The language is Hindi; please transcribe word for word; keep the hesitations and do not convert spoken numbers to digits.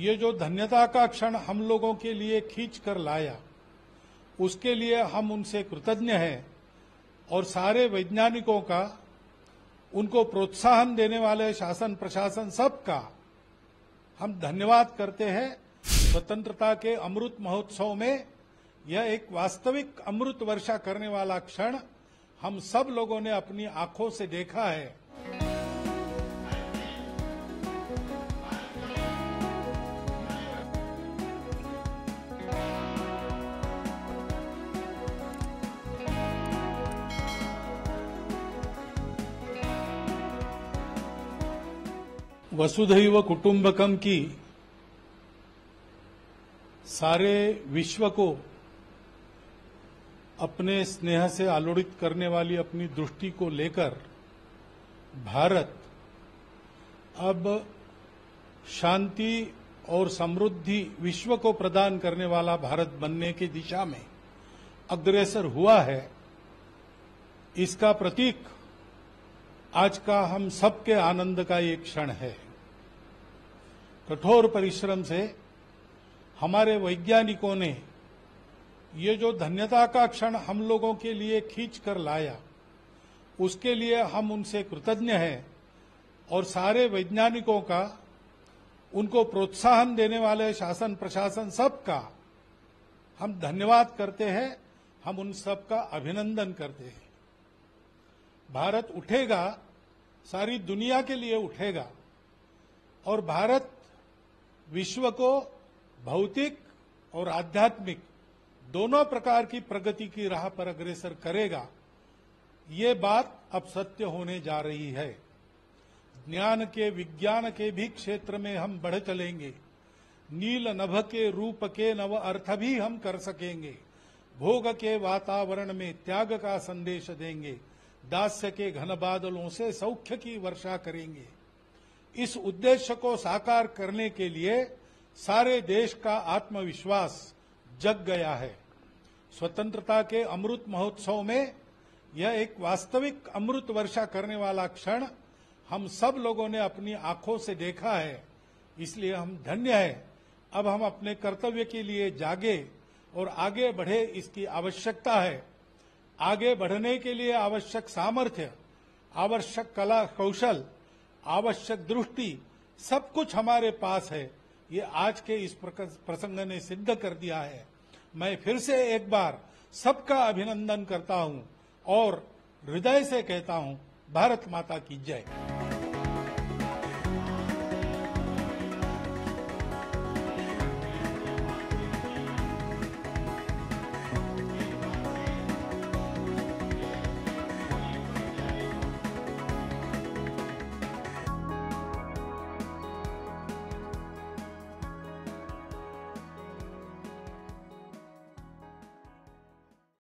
ये जो धन्यता का क्षण हम लोगों के लिए खींच कर लाया, उसके लिए हम उनसे कृतज्ञ हैं और सारे वैज्ञानिकों का, उनको प्रोत्साहन देने वाले शासन प्रशासन सबका हम धन्यवाद करते हैं। स्वतंत्रता के अमृत महोत्सव में यह एक वास्तविक अमृत वर्षा करने वाला क्षण हम सब लोगों ने अपनी आंखों से देखा है। वसुधैव कुटुंबकम की सारे विश्व को अपने स्नेह से आलोड़ित करने वाली अपनी दृष्टि को लेकर भारत अब शांति और समृद्धि विश्व को प्रदान करने वाला भारत बनने की दिशा में अग्रसर हुआ है। इसका प्रतीक आज का हम सबके आनंद का एक क्षण है। कठोर परिश्रम से हमारे वैज्ञानिकों ने ये जो धन्यता का क्षण हम लोगों के लिए खींच कर लाया, उसके लिए हम उनसे कृतज्ञ हैं और सारे वैज्ञानिकों का, उनको प्रोत्साहन देने वाले शासन प्रशासन सबका हम धन्यवाद करते हैं। हम उन सबका अभिनंदन करते हैं। भारत उठेगा, सारी दुनिया के लिए उठेगा और भारत विश्व को भौतिक और आध्यात्मिक दोनों प्रकार की प्रगति की राह पर अग्रसर करेगा। ये बात अब सत्य होने जा रही है। ज्ञान के, विज्ञान के भी क्षेत्र में हम बढ़ चलेंगे। नील नभ के रूप के नव अर्थ भी हम कर सकेंगे। भोग के वातावरण में त्याग का संदेश देंगे। दास्य के घन बादलों से सौख्य की वर्षा करेंगे। इस उद्देश्य को साकार करने के लिए सारे देश का आत्मविश्वास जग गया है। स्वतंत्रता के अमृत महोत्सव में यह एक वास्तविक अमृत वर्षा करने वाला क्षण हम सब लोगों ने अपनी आंखों से देखा है। इसलिए हम धन्य हैं। अब हम अपने कर्तव्य के लिए जागे और आगे बढ़े, इसकी आवश्यकता है। आगे बढ़ने के लिए आवश्यक सामर्थ्य, आवश्यक कला कौशल, आवश्यक दृष्टि, सब कुछ हमारे पास है। ये आज के इस प्रसंग ने सिद्ध कर दिया है। मैं फिर से एक बार सबका अभिनंदन करता हूं और हृदय से कहता हूं, भारत माता की जय।